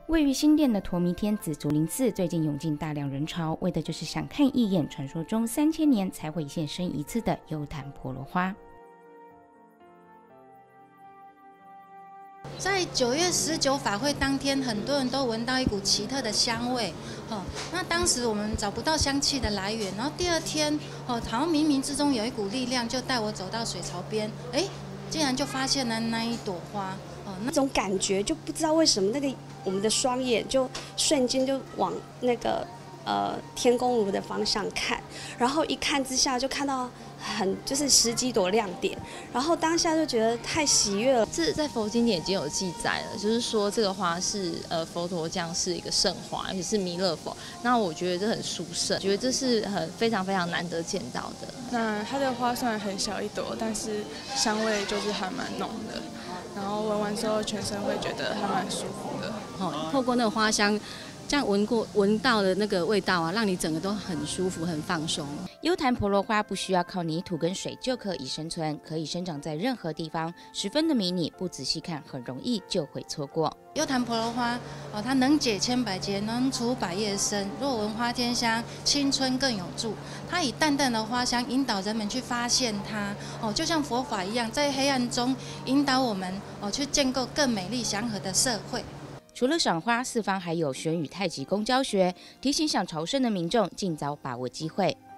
位于新店的陀弥天子竹林寺最近涌进大量人潮，为的就是想看一眼传说中3000年才会现身一次的幽檀婆罗花。 在9月19法会当天，很多人都闻到一股奇特的香味。那当时我们找不到香气的来源，然后第二天，好像冥冥之中有一股力量就带我走到水槽边，竟然就发现了那一朵花。 那种感觉就不知道为什么我们的双眼就瞬间就往那个天宫炉的方向看，然后一看之下就看到就是10几朵亮点，然后当下就觉得太喜悦了。 这在佛经典已经有记载了，就是说这个花是佛陀降世一个圣花，而且是弥勒佛。那我觉得这很殊胜，觉得这是非常非常难得见到的。 那它的花虽然很小一朵，但是香味就是还蛮浓的，然后闻完之后全身会觉得还蛮舒服的。 透过那个花香。这样闻到的那个味道啊，让你整个都很舒服、很放松。 幽檀婆罗花不需要靠泥土跟水就可以生存，可以生长在任何地方，十分的迷你，不仔细看很容易就会错过。 幽檀婆罗花，它能解千百劫，能除百业身。若闻花天香，青春更有助。它以淡淡的花香引导人们去发现它，就像佛法一样，在黑暗中引导我们去建构更美丽祥和的社会。 除了赏花，四方还有玄宇太极宫教学，提醒想朝圣的民众尽早把握机会。